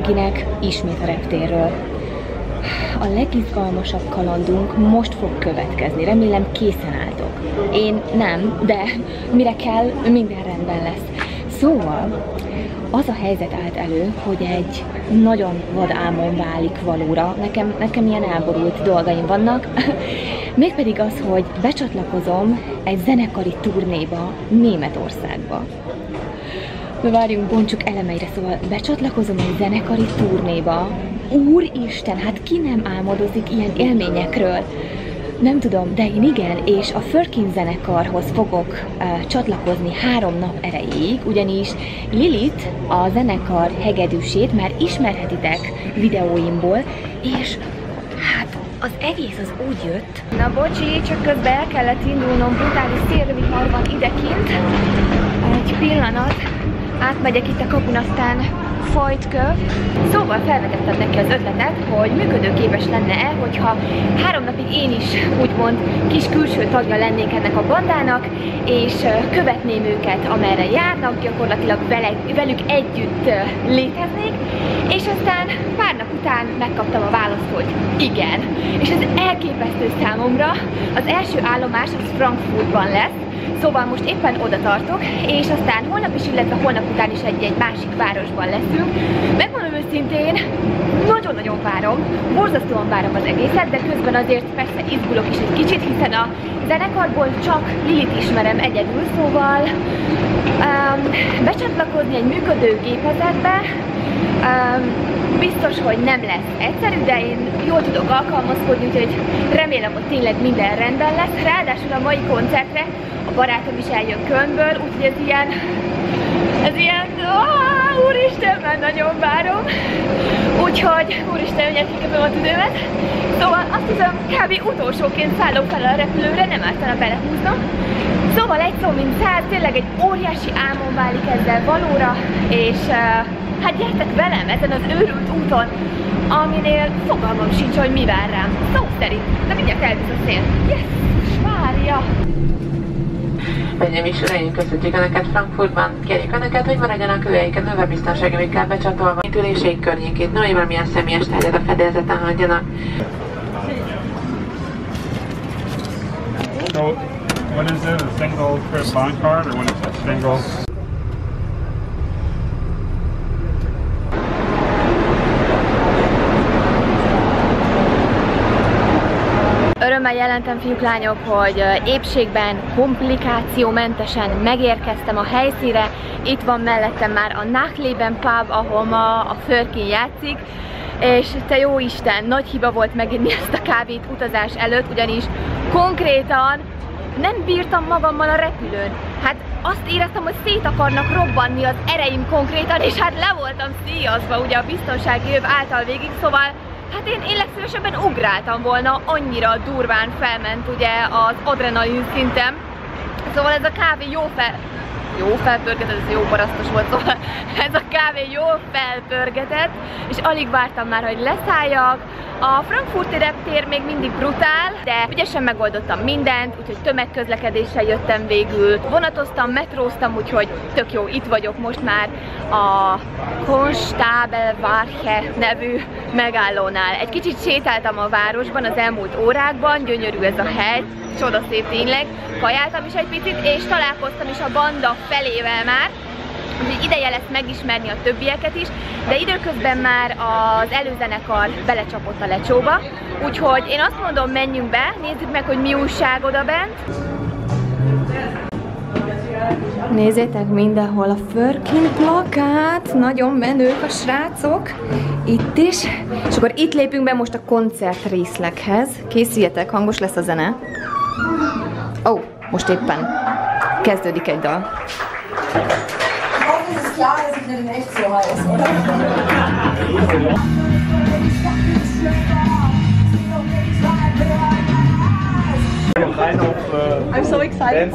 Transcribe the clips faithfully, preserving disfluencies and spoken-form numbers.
mindenkinek ismét a reptérről. A legizgalmasabb kalandunk most fog következni, remélem készen álltok. Én nem, de mire kell, minden rendben lesz. Szóval az a helyzet állt elő, hogy egy nagyon vad álmom válik valóra. Nekem, nekem ilyen elborult dolgaim vannak. Mégpedig az, hogy becsatlakozom egy zenekari turnéba Németországba. De várjunk, bontsuk elemeire, szóval becsatlakozom egy zenekari turnéba. Úristen, hát ki nem álmodozik ilyen élményekről? Nem tudom, de én igen, és a Firkin zenekarhoz fogok uh, csatlakozni három nap erejéig, ugyanis Lilith, a zenekar hegedűsét már ismerhetitek videóimból, és hát az egész az úgy jött. Na bocsi, csak közben el kellett indulnom, brutális szélvihar van idekint. Egy pillanat, átmegyek itt a kapun, aztán folyt köv. Szóval felvetettem neki az ötletet, hogy működőképes lenne-e, hogyha három napig én is úgymond kis külső tagja lennék ennek a bandának, és követném őket, amerre járnak, gyakorlatilag vele, velük együtt léteznék, és aztán pár nap után megkaptam a választ, hogy igen. És ez elképesztő számomra. Az első állomás az Frankfurtban lesz, szóval most éppen oda tartok, és aztán holnap is, illetve holnap után is egy-egy másik városban leszünk. Megmondom őszintén, nagyon-nagyon várom, borzasztóan várom az egészet, de közben azért persze izgulok is egy kicsit, hiszen a zenekarból csak Lilith ismerem egyedül, szóval um, becsatlakozni egy működő gépezetbe, um, biztos, hogy nem lesz egyszerű, de én jól tudok alkalmazkodni, úgyhogy remélem, hogy tényleg minden rendben lesz. Ráadásul a mai koncertre a barátom is eljön Kölnből, úgyhogy ez ilyen, ez ilyen, ó, úristen, már nagyon várom. Úgyhogy, úristen, mindjárt kiköpöm a tüdőmet. Szóval azt hiszem, kb. Utolsóként szállok fel a repülőre, nem ártana belehúznom. Szóval egy szó mint száz, tényleg egy óriási álmom válik ezzel valóra, és uh, hát gyertek velem ezen az őrült úton, aminél fogalmam sincs, hogy mi vár rám. Szó szerint, de mindjárt elvisz a szél. Yes! Várja! Hölgyeim és uraim, köszöntjük Önöket Frankfurtban. Kérjük Önöket, hogy maradjanak öveiket növe biztonságünkkel becsatolva, mint üléseik környékét, no, valamilyen személyes tárgyat a fedélzeten hagyjanak. So, what is it? A single trip bond card, or when it's a single? Örömmel jelentem, fiúk, lányok, hogy épségben, komplikációmentesen megérkeztem a helyszínre. Itt van mellettem már a Nachleben pub, ahol ma a Firkin játszik. És te jó Isten, nagy hiba volt meginni ezt a kávét utazás előtt, ugyanis konkrétan nem bírtam magammal a repülőn. Hát azt éreztem, hogy szét akarnak robbanni az ereim konkrétan, és hát le voltam szíjazva ugye a biztonsági öv által végig, szóval hát én, én legszívesebben ugráltam volna, annyira durván felment ugye az adrenalin szintem. Szóval ez a kávé jó fel... jó felpörgetett, ez jó parasztos volt, szóval ez a kávé jó felpörgetett, és alig vártam már, hogy leszálljak. A frankfurti reptér még mindig brutál, de ügyesen megoldottam mindent, úgyhogy tömegközlekedéssel jöttem végül. Vonatoztam, metróztam, úgyhogy tök jó, itt vagyok most már a Konstabelwache nevű megállónál. Egy kicsit sétáltam a városban az elmúlt órákban, gyönyörű ez a hely, csodaszép tényleg. Kajáltam is egy picit, és találkoztam is a banda felével már. Úgyhogy ideje lesz megismerni a többieket is, de időközben már az előzenekar belecsapott a lecsóba. Úgyhogy én azt mondom, menjünk be, nézzük meg, hogy mi újság oda bent. Nézzétek, mindenhol a Firkin plakát, nagyon menők a srácok, itt is. És akkor itt lépünk be most a koncert részleghez. Készüljetek, hangos lesz a zene. Ó, oh, most éppen kezdődik egy dal. Es ist klar, dass ich nicht echt so heiß, oder? I'm so excited.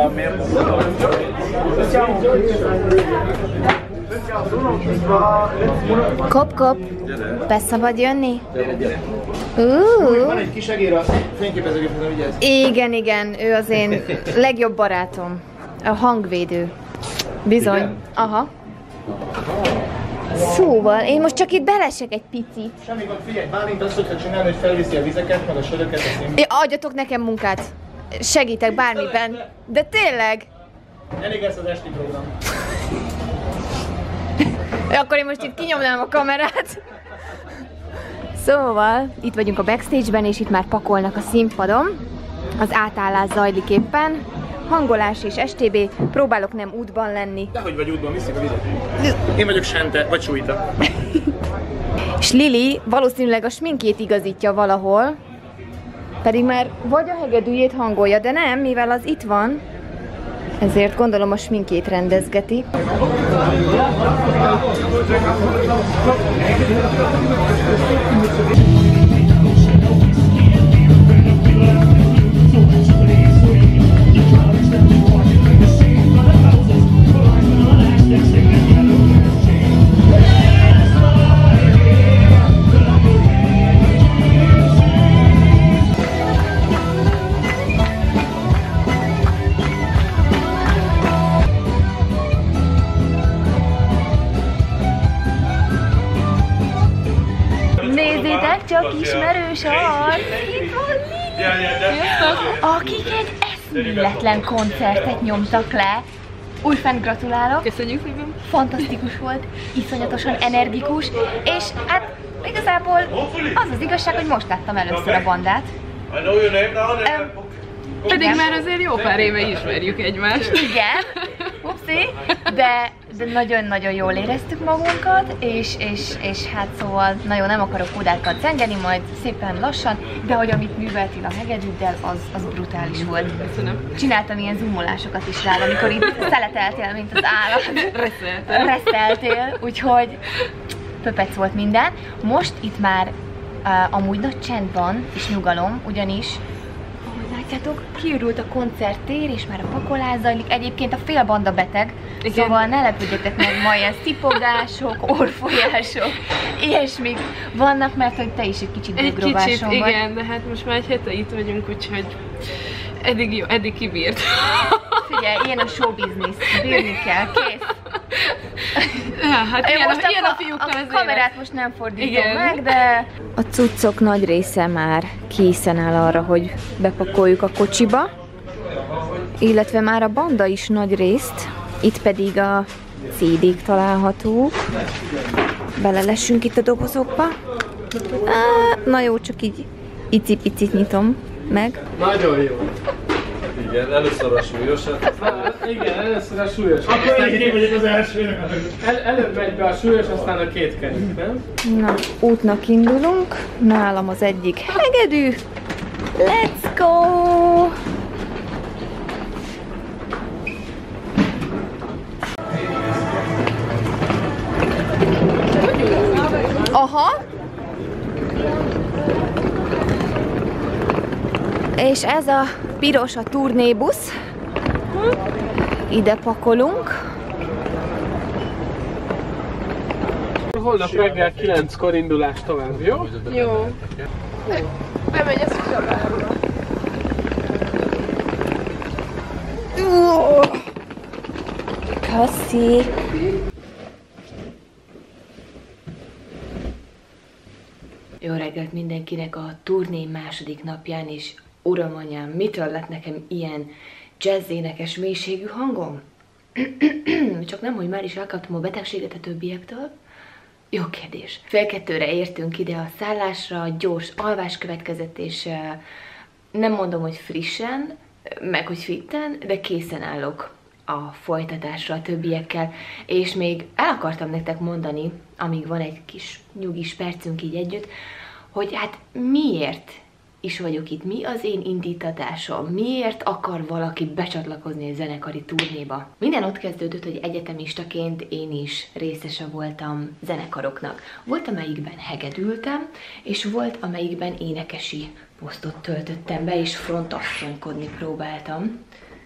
Kop, kop, be szabad jönni? Uh. Van egy kis egér a fényképezőgépben, vigyázz. Igen, igen, ő az én legjobb barátom. A hangvédő. Bizony. Igen? Aha. Szóval, én most csak itt belesek egy picit. Semmi gond, figyelj, Bálint azt, hogyha csinálni, hogy felviszi a vizeket, meg a söröket, a színbe. Ja, adjatok nekem munkát. Segítek bármiben. De tényleg. Elég lesz az esti program. Akkor én most itt kinyomnám a kamerát. Szóval, itt vagyunk a backstage-ben, és itt már pakolnak a színpadon. Az átállás zajlik éppen. Hangolás és es té bé. Próbálok nem útban lenni. Dehogy vagy útban, viszik a vizet. Én vagyok Sente, vagy Sújta. És Lili valószínűleg a sminkjét igazítja valahol. Pedig már vagy a hegedűjét hangolja, de nem, mivel az itt van. Ezért gondolom a sminkjét rendezgeti. Nézzétek csak, ismerős arc! Itt van Lili! Akik egy eszméletlen koncertet nyomtak le. Újfent gratulálok! Köszönjük szépen! Fantasztikus volt, iszonyatosan energikus, és hát igazából az az igazság, hogy most láttam először a bandát. Um, Pedig már azért jó pár éve ismerjük egymást. Igen, upszi, de de nagyon-nagyon jól éreztük magunkat, és, és, és hát szóval nagyon nem akarok odákat zengeni, majd szépen lassan, de hogy amit műveltél a hegedűddel, az, az brutális volt. Köszönöm. Csináltam ilyen zoomolásokat is rád, amikor itt szeleteltél, mint az állat. Reszeltem. Reszeltél, úgyhogy pöpec volt minden. Most itt már uh, amúgy nagy csend van, és nyugalom, ugyanis látjátok, kiürült a koncerttér, és már a pakolás zajlik. Egyébként a fél banda beteg, igen. Szóval ne lepődjetek meg, ma ilyen szipogások, orfolyások, ilyesmik vannak, mert hogy te is egy kicsit dögrováson vagy. Igen, de hát most már egy hete itt vagyunk, úgyhogy eddig jó, eddig kibírt. Figyelj, ilyen a show business, bírni kell, kész. Ja, hát ilyen, most a, ilyen a, a fiúknak a az kamerát élet. Most nem fordítom igen. meg, de... A cuccok nagy része már készen áll arra, hogy bepakoljuk a kocsiba, illetve már a banda is nagy részt, itt pedig a cé dék találhatók. Belelessünk itt a dobozokba. Á, na jó, csak így icipicit nyitom meg. Nagyon jó. Igen, először a súlyosat. Igen, először a súlyos. Akkor én vagyok az első. El, előbb megy be a súlyos, aztán a két kerék, nem? Na, útnak indulunk. Nálam az egyik hegedű. Let's go! Aha! És ez a piros a turnébusz. Ide pakolunk. Holnap reggel kilenckor indulás tovább, jó? Jó. Bemegy a szüksabába. Köszi! Jó reggelt mindenkinek a turné második napján, és uram anyám, mitől lett nekem ilyen jazzénekes mélységű hangom? Csak nem, hogy már is elkaptam a betegséget a többiektől? Jó kérdés. Fél kettőre értünk ide a szállásra, gyors alvás következett, és nem mondom, hogy frissen, meg hogy fitten, de készen állok a folytatásra a többiekkel, és még el akartam nektek mondani, amíg van egy kis nyugis percünk így együtt, hogy hát miért is vagyok itt, mi az én indítatásom, miért akar valaki becsatlakozni a zenekari turnéba. Minden ott kezdődött, hogy egyetemistaként én is részese voltam zenekaroknak. Volt, amelyikben hegedültem, és volt, amelyikben énekesi posztot töltöttem be, és frontasszonykodni próbáltam.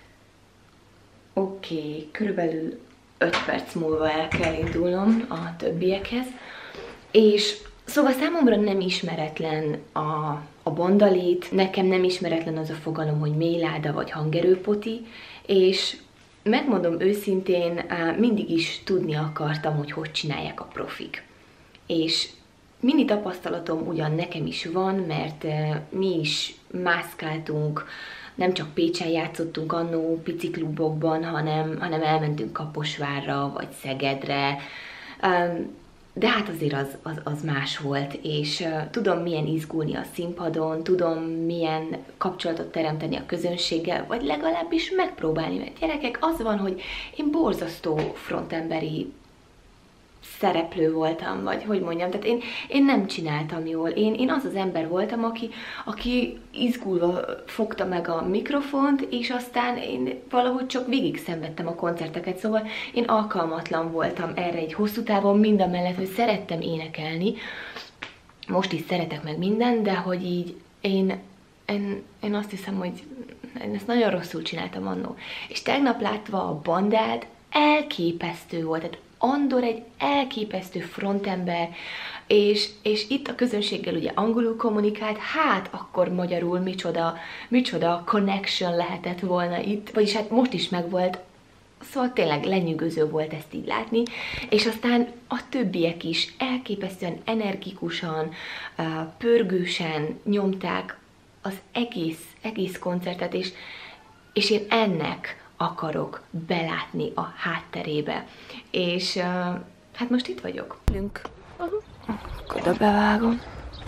Oké, okay, körülbelül öt perc múlva el kell indulnom a többiekhez, és szóval számomra nem ismeretlen a, a bandalét, nekem nem ismeretlen az a fogalom, hogy mélyláda vagy hangerőpoti, és megmondom őszintén, mindig is tudni akartam, hogy hogy csinálják a profik. És mini tapasztalatom ugyan nekem is van, mert mi is mászkáltunk, nem csak Pécsen játszottunk annó pici klubokban, hanem, hanem elmentünk Kaposvárra, vagy Szegedre, de hát azért az, az, az más volt, és tudom milyen izgulni a színpadon, tudom milyen kapcsolatot teremteni a közönséggel, vagy legalábbis megpróbálni, mert gyerekek, az van, hogy én borzasztó frontemberi szereplő voltam, vagy hogy mondjam, tehát én, én nem csináltam jól. Én, én az az ember voltam, aki, aki izgulva fogta meg a mikrofont, és aztán én valahogy csak végig szenvedtem a koncerteket, szóval én alkalmatlan voltam erre egy hosszú távon, mindamellett, hogy szerettem énekelni. Most is szeretek meg mindent, de hogy így én, én, én azt hiszem, hogy én ezt nagyon rosszul csináltam annó. És tegnap látva a bandát, elképesztő volt, tehát Andor egy elképesztő frontember, és, és itt a közönséggel ugye angolul kommunikált, hát akkor magyarul micsoda, micsoda connection lehetett volna itt, vagyis hát most is megvolt, szóval tényleg lenyűgöző volt ezt így látni, és aztán a többiek is elképesztően energikusan, pörgősen nyomták az egész, egész koncertet, és, és én ennek akarok belátni a hátterébe. És uh, hát most itt vagyok. Lünk. Akkor oda bevágom.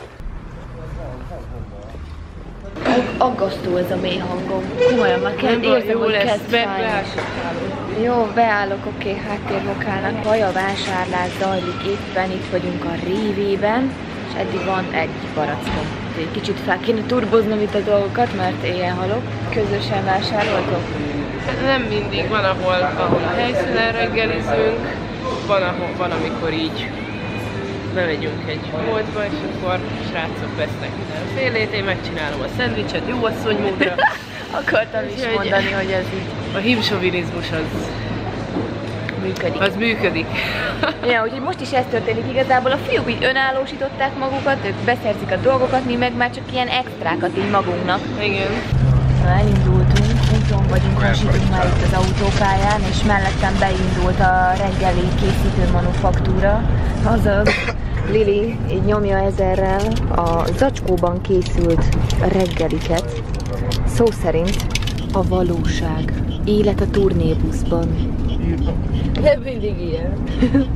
Aggasztó ez a mély hangom. Komolyan, már kell, érzem, hogy kezd fájni. Jó, beállok, oké, okay, háttérvokálnak. Kajavásárlás zajlik éppen, itt vagyunk a Révében, és eddig van egy barackom. Egy kicsit fel kéne turboznom itt a dolgokat, mert éjjel halok. Közösen vásároltok? Nem mindig, van ahol, ahol a helyszínen reggelizünk, van, ahol, van amikor így bemegyünk egy boltba, és akkor srácok vesznek mindenfélét, én megcsinálom a szendvicset jó asszonymódra. Akartam is Úgyhogy mondani, hogy ez így. A himsovinizmus az működik. Az működik. Ja, úgyhogy most is ez történik igazából. A fiúk így önállósították magukat, ők beszerzik a dolgokat, mi meg már csak ilyen extrákat így magunknak. Igen. Na, elindultunk, úton vagyunk, hasítunk már itt az autópályán, és mellettem beindult a reggeli készítő manufaktúra. Azaz, Lili így nyomja ezerrel a zacskóban készült reggeliket. Szó szerint a valóság. Élet a turnébuszban. De mindig ilyen.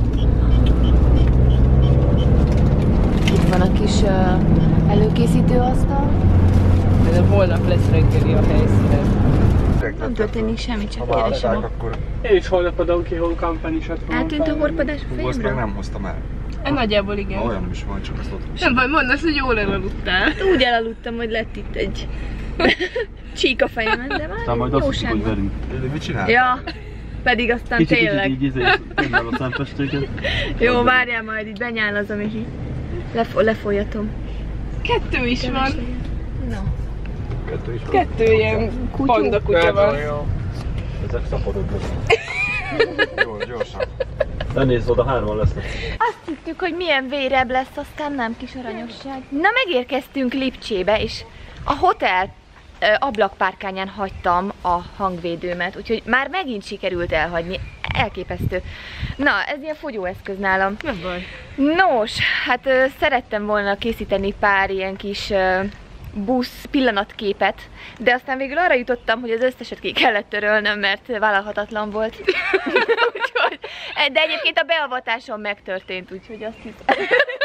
Itt van a kis uh, előkészítő asztal. De holnap lesz reggeli a helyszínen. Nem történik semmi, csak keresem a... Én is holnap a Donkey Kong Company-sat fogom. Eltűnt a horpadás a fejemről? Azt meg nem hoztam el. Nagyjából igen. Na, olyan nem is van, csak azt ott is. Nem baj, mondd azt, hogy jól elaludtál. Úgy elaludtam, hogy lett itt egy csík a fejemen, de már jóság van. Mit csinál? Ja, pedig aztán kicsit, tényleg. Kicsit így izé, a szempestéket. Jó, várjál majd, itt benyálazom és így lefo lefolyatom. Kettő is de van. No. Kettő is van. Kettő ilyen panda kutya van. Ezek szaporok. Jó, gyorsan. Ne nézz oda, hárman lesznek. Azt hittük, hogy milyen vérebb lesz, aztán nem, kis aranyosság. Na, megérkeztünk Lipcsébe, és a hotel ablakpárkányán hagytam a hangvédőmet, úgyhogy már megint sikerült elhagyni. Elképesztő. Na, ez ilyen fogyóeszköz nálam. Nem baj. Nos, hát ö, szerettem volna készíteni pár ilyen kis ö, busz pillanatképet, de aztán végül arra jutottam, hogy az összeset ki kellett törölnöm, mert vállalhatatlan volt. Úgyhogy, de egyébként a beavatásom megtörtént, úgyhogy azt hiszem.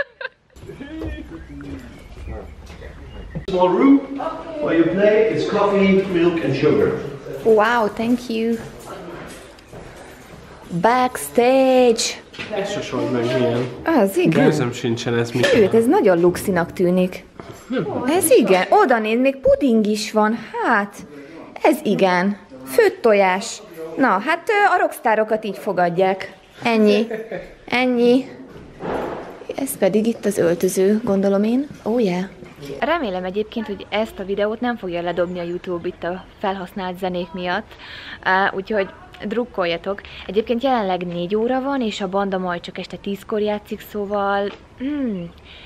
Small room where you play, it's coffee, milk and sugar. Wow, thank you. Backstage. Ez se sor meg milyen. Az igen. Gőzöm sincsen ez mit. Sőt, ez nagyon luxinak tűnik. Ez igen. Oda néz, még puding is van. Hát, ez igen. Főtt tojás. Na, hát a rockstárokat így fogadják. Ennyi. Ennyi. Ez pedig itt az öltöző, gondolom én. Oh yeah. Remélem egyébként, hogy ezt a videót nem fogja ledobni a YouTube itt a felhasznált zenék miatt, uh, úgyhogy drukkoljatok. Egyébként jelenleg négy óra van, és a banda majd csak este tízkor játszik, szóval hmm,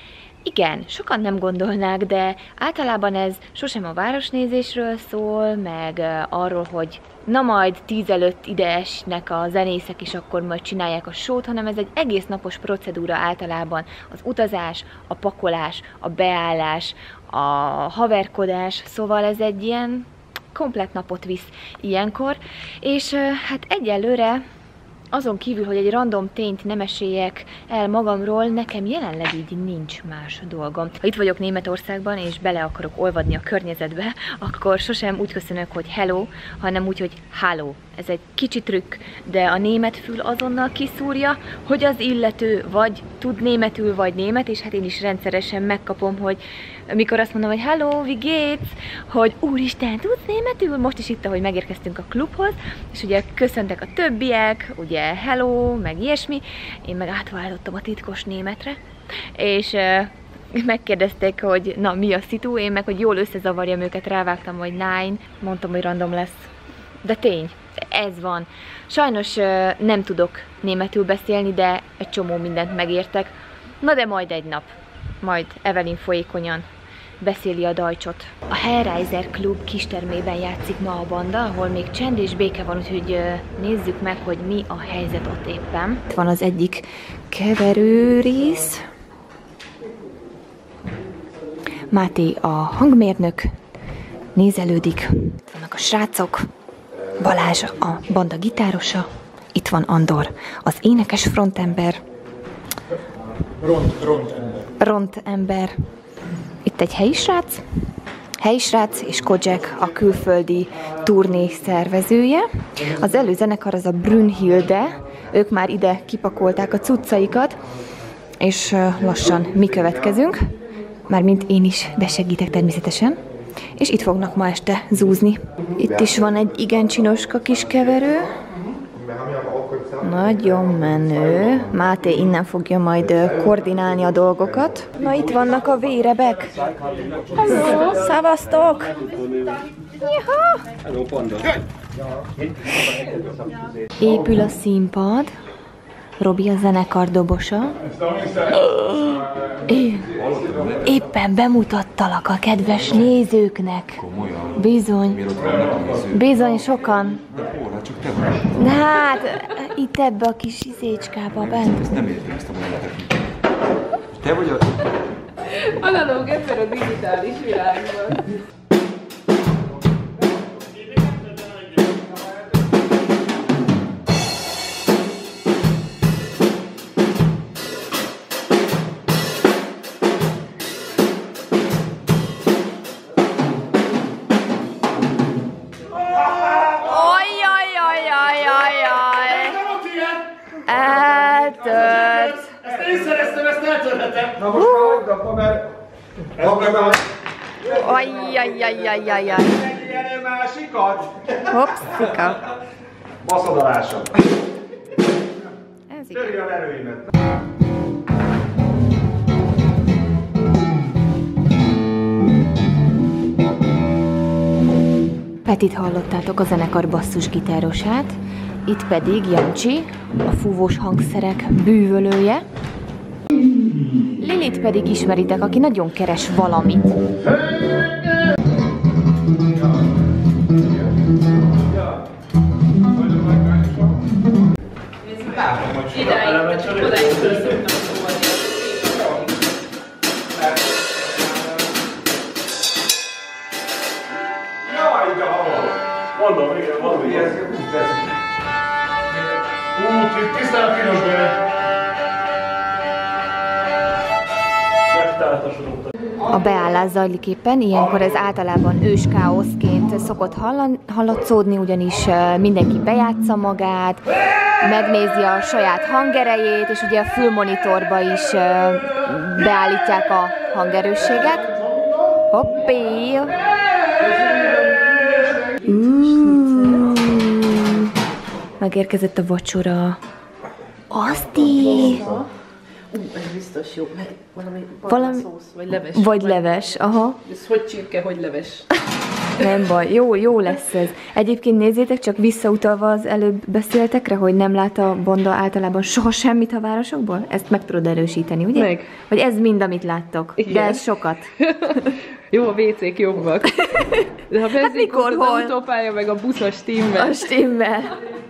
Igen, sokan nem gondolnák, de általában ez sosem a városnézésről szól, meg arról, hogy na majd tíz előtt ide esnek a zenészek, és akkor majd csinálják a show-t, hanem ez egy egész napos procedúra általában. Az utazás, a pakolás, a beállás, a haverkodás, szóval ez egy ilyen komplett napot visz ilyenkor, és hát egyelőre azon kívül, hogy egy random tényt nem esélyek el magamról, nekem jelenleg így nincs más dolgom. Ha itt vagyok Németországban, és bele akarok olvadni a környezetbe, akkor sosem úgy köszönök, hogy hello, hanem úgy, hogy halló. Ez egy kicsi trükk, de a német fül azonnal kiszúrja, hogy az illető vagy tud németül, vagy német, és hát én is rendszeresen megkapom, hogy mikor azt mondom, hogy hello, wie geht's, hogy úristen, tudsz németül? Most is itt, ahogy megérkeztünk a klubhoz, és ugye köszöntek a többiek, ugye hello, meg ilyesmi, én meg átváltottam a titkos németre, és uh, megkérdezték, hogy na mi a szitu, én meg, hogy jól összezavarjam őket, rávágtam, hogy nine, mondtam, hogy random lesz. De tény, ez van. Sajnos uh, nem tudok németül beszélni, de egy csomó mindent megértek. Na de majd egy nap, majd Evelyn folyékonyan beszéli a Deutschot. A Hellraiser Klub kistermében játszik ma a banda, ahol még csend és béke van, úgyhogy uh, nézzük meg, hogy mi a helyzet ott éppen. Itt van az egyik keverőrész. Máté a hangmérnök, nézelődik. Itt vannak a srácok. Balázs a banda gitárosa, itt van Andor, az énekes frontember. Ront, ront ember. Ront ember. Itt egy helyi srác, helyi srác és Kojak a külföldi turné szervezője. Az előzenekar az a Brünnhilde, ők már ide kipakolták a cuccaikat, és lassan mi következünk, mármint én is, de segítek természetesen. És itt fognak ma este zúzni. Itt is van egy igen csinoska kis keverő. Nagyon menő. Máté innen fogja majd koordinálni a dolgokat. Na itt vannak a vérebek. Hello, szavaztok! Hello, panda! Épül a színpad. Robi a zenekar dobosa. É, éppen bemutattalak a kedves nézőknek. Bizony. Bizony, sokan. De hát, itt ebbe a kis izécskába bent. Ezt nem értem, ezt a mondatot. Te vagy a... Analóg ebben a digitális világban. Eltört! Ezt én szereztem, ezt eltörhetem! Na most már hagyd apa, mert... Ajjajjajjajjajjaj! Megjelöl másikat! Hopszika! Baszadolása! Ez Töri a verőimet! Petit hallottátok, a zenekar basszusgitárosát, itt pedig Jancsi, a fúvós hangszerek bűvölője. Lilit pedig ismeritek, aki nagyon keres valamit. Mondom, igen, mondom, ilyen úgy tesz. Úgy, tisztán a piros bőre. A beállás zajlik éppen, ilyenkor ez általában ős káoszként szokott hallan, hallatszódni, ugyanis mindenki bejátsza magát, megnézi a saját hangerejét, és ugye a fülmonitorba is beállítják a hangerősséget. Hoppé! Uh, megérkezett a vacsora. Aszti! Ú, ez biztos jó, meg valami, valami szósz, vagy leves. Vagy leves, aha. Ez hogy csirke, hogy leves. Nem baj, jó, jó lesz ez. Egyébként nézzétek, csak visszautalva az előbb beszéltekre, hogy nem lát a Bonda általában soha semmit a városokból? Ezt meg tudod erősíteni, ugye? Meg. Hogy ez mind, amit láttok. Igen. De ez sokat. Jó, a vécék jobbak. De ha Hát mikor, az hol? autópálya, meg a buszos stimmel. A stimmel.